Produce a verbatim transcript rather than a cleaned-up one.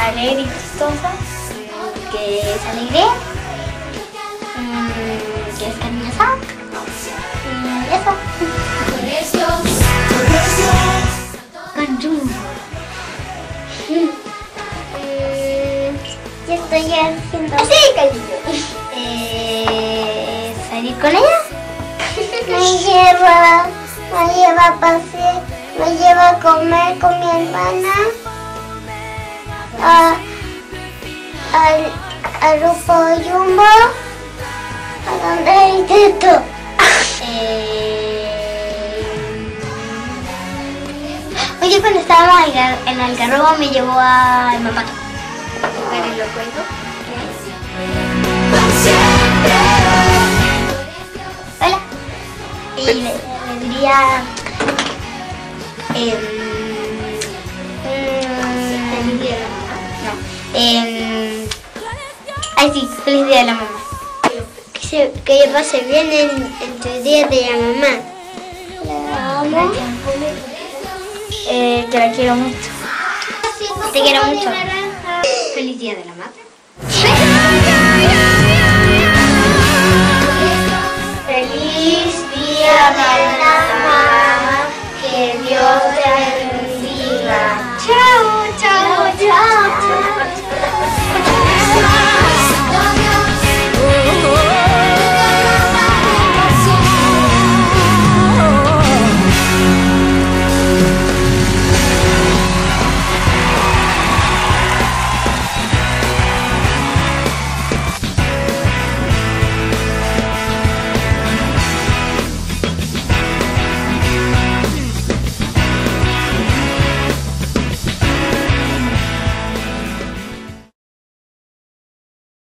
alegre y chistosa, que es alegre, que es cariñosa, y eso. Con Jumbo. ¿Qué estoy haciendo? Sí, cariño. Eh, ¿Salir con ella? Me lleva, me lleva a pasear, me lleva a comer con mi hermana. A, al, al grupo Jumbo, a donde hay teto. eh, Oye, cuando estábamos en el Algarrobo me llevó a Mapato. Bueno, lo cuento. Hola. Y le, le diría... Eh, feliz día de la mamá. No. Eh, ay, sí, feliz día de la mamá. Que, se, que pase bien en, en tu día de la mamá. La amo. Eh, que la quiero mucho. Te quiero mucho. Feliz día de la madre. Feliz día de la mamá. Que Dios te bendiga. Chao, chao.